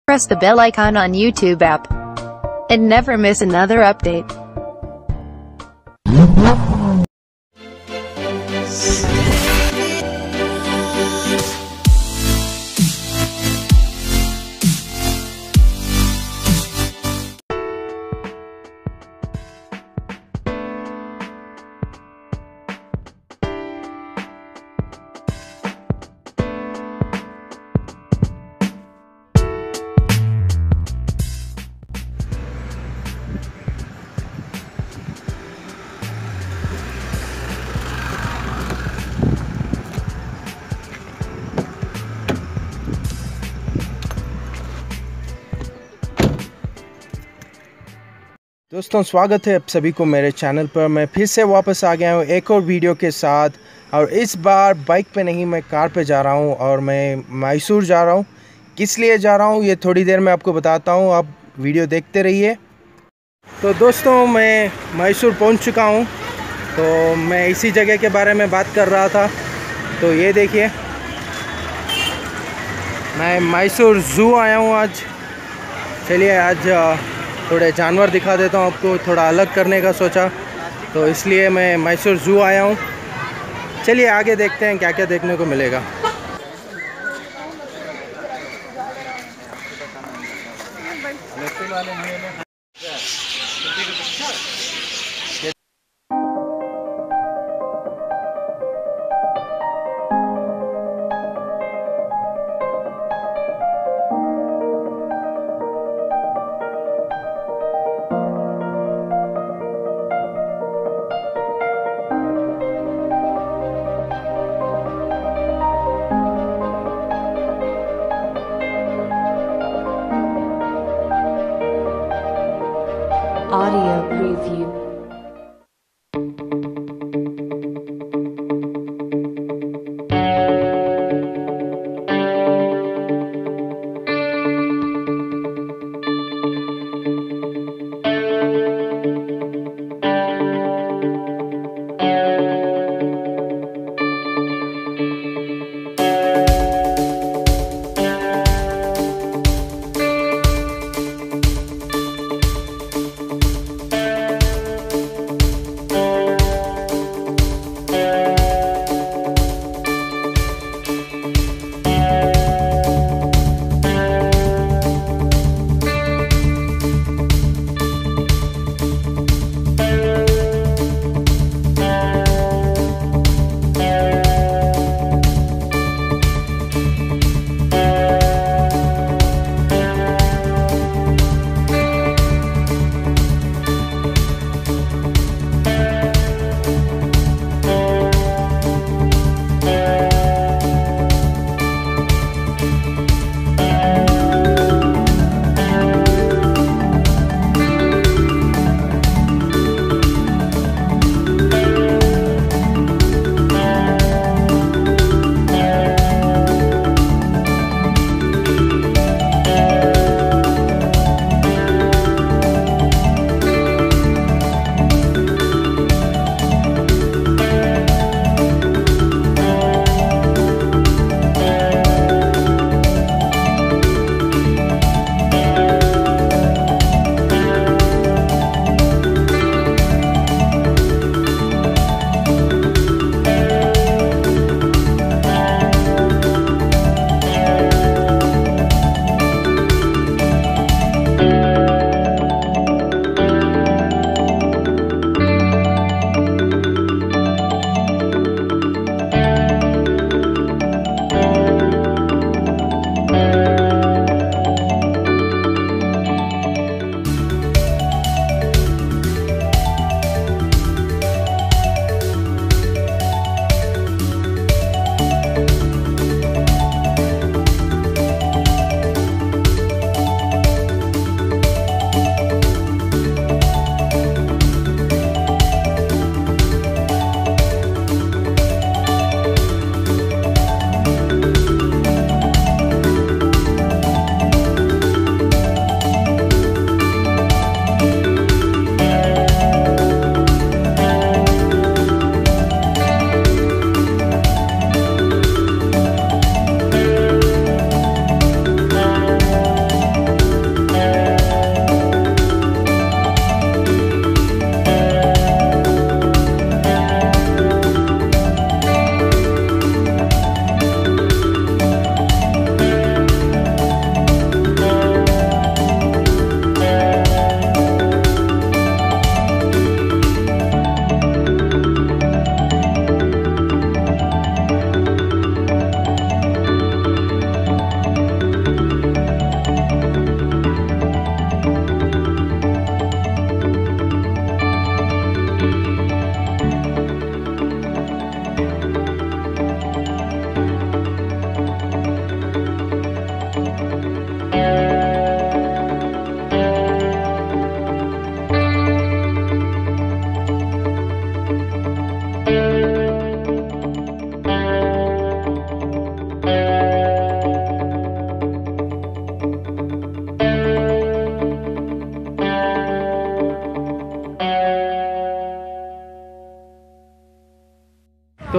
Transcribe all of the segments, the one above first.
Press the bell icon on YouTube app and never miss another update. दोस्तों स्वागत है आप सभी को मेरे चैनल पर। मैं फिर से वापस आ गया हूँ एक और वीडियो के साथ, और इस बार बाइक पे नहीं, मैं कार पे जा रहा हूँ और मैं मैसूर जा रहा हूँ। किस लिए जा रहा हूँ ये थोड़ी देर में आपको बताता हूँ, आप वीडियो देखते रहिए। तो दोस्तों मैं मैसूर पहुँच चुका हूँ। तो मैं इसी जगह के बारे में बात कर रहा था। तो ये देखिए, मैं मैसूर ज़ू आया हूँ आज। चलिए आज थोड़े जानवर दिखा देता हूँ आपको, थोड़ा अलग करने का सोचा, तो इसलिए मैं मैसूर ज़ू आया हूँ। चलिए आगे देखते हैं क्या क्या देखने को मिलेगा। Audio preview.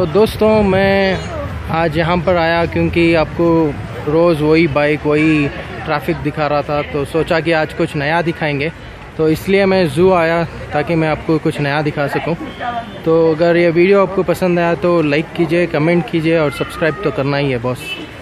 तो दोस्तों मैं आज यहाँ पर आया क्योंकि आपको रोज़ वही बाइक वही ट्रैफिक दिखा रहा था, तो सोचा कि आज कुछ नया दिखाएंगे, तो इसलिए मैं ज़ू आया ताकि मैं आपको कुछ नया दिखा सकूं। तो अगर ये वीडियो आपको पसंद आया तो लाइक कीजिए, कमेंट कीजिए और सब्सक्राइब तो करना ही है बॉस।